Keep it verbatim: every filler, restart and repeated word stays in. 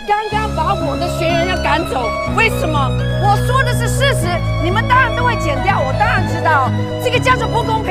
刚刚把我的学员要赶走，为什么？我说的是事实，你们当然都会剪掉，我当然知道，这个叫做不公